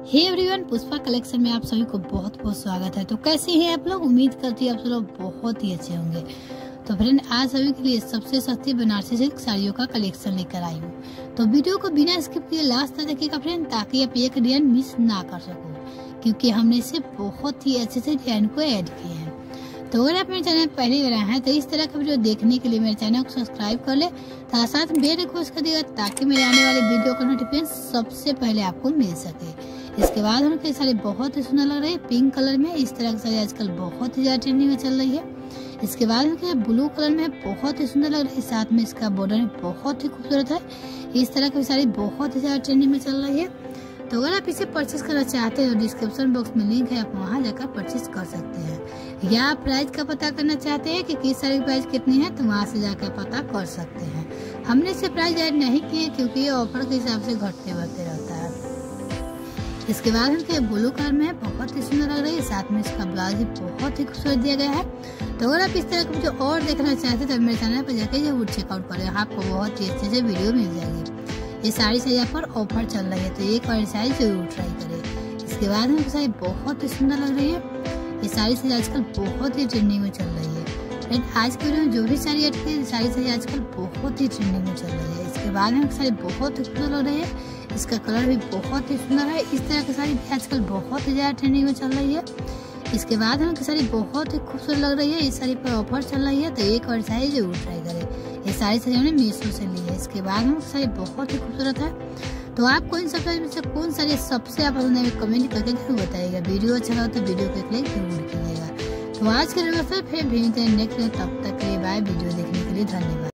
Hey everyone, Pushpa collection में आप सभी को बहुत बहुत स्वागत है। तो कैसे हैं आप लोग? उम्मीद करती हूँ आप सब लोग बहुत ही अच्छे होंगे। तो फ्रेंड, आज सभी के लिए सबसे सस्ती बनारसी सिल्क साड़ियों का कलेक्शन लेकर आई हूँ। तो वीडियो को बिना स्किप किए लास्ट तक देखिएगा फ्रेंड, ताकि आप एक डिजाइन मिस ना कर सको, क्योंकि हमने इसे बहुत ही अच्छे से डिजाइन को ऐड किए हैं। तो अगर आप मेरे चैनल पहली बार आए हैं तो इस तरह का वीडियो देखने के लिए मेरे चैनल को सब्सक्राइब कर ले, साथ बेल आइकन को देगा, ताकि मेरे आने वाले वीडियो का नोटिफिकेशन सबसे पहले आपको मिल सके। इसके बाद उनके साड़ी बहुत ही सुंदर लग रही है, पिंक कलर में। इस तरह की साड़ी आजकल बहुत ही ज्यादा ट्रेंडिंग में चल रही है। इसके बाद उनके ब्लू कलर में बहुत ही सुंदर लग रही है, साथ में इसका बॉर्डर बहुत ही खूबसूरत है। इस तरह की साड़ी बहुत ही ज्यादा ट्रेंडिंग में चल रही है। तो अगर आप इसे परचेज करना चाहते हैं तो डिस्क्रिप्शन बॉक्स में लिंक है, आप वहां जाकर परचेज कर सकते हैं। या आप प्राइस का पता करना चाहते हैं कि किस साड़ी की प्राइस कितनी है, तो वहां से जाकर पता कर सकते हैं। हमने इसे प्राइस ऐड नहीं किए क्योंकि ये ऑफर के हिसाब से घटते बढ़ते रहता है। इसके बाद उनके ब्लू कलर में बहुत ही सुंदर लग रही है, साथ में इसका ब्लाउज भी बहुत ही खूबसूरत दिया गया है। तो अगर आप इस तरह का वीडियो और देखना चाहते हैं तो मेरे चैनल पर जाकर जरूर चेकआउट करें, आपको बहुत ही अच्छे से वीडियो मिल जाएगी। ये साड़ी से यहाँ पर ऑफर चल रही है, तो एक बार साड़ी जरूर ट्राई करें। इसके बाद में साड़ी बहुत ही सुंदर लग रही है। ये साड़ी से आजकल बहुत ही ट्रेंडिंग में चल रही है। फ्रेंड, आज के वीडियो में जो भी साड़ी ऐड की साड़ी से आजकल बहुत ही ट्रेंडिंग में चल रही है। इसके बाद में साड़ी बहुत ही खूबसूरत लग रही है, इसका कलर भी बहुत ही सुंदर है। इस तरह की साड़ी भी आजकल बहुत ही ज्यादा ट्रेंडिंग में चल रही है। इसके बाद उनकी साड़ी बहुत ही खूबसूरत लग रही है। इस साड़ी पर ऑफर चल रही है, तो एक बार साड़ी जरूर ट्राई करें। ये साड़ी से हमने मीशो से ली है। इसके बाद में साड़ी बहुत ही खूबसूरत है। तो आपको इन सब में से कौन साड़ी सबसे ज्यादा पसंद है, कमेंट करके जरूर बताइएगा। वीडियो अच्छा लगा तो वीडियो को एक लाइक जरूर कीजिएगा। तो आज के वीडियो फिर मिलते हैं नेक्स्ट, तब तक के लिए बाय। वीडियो देखने के लिए धन्यवाद।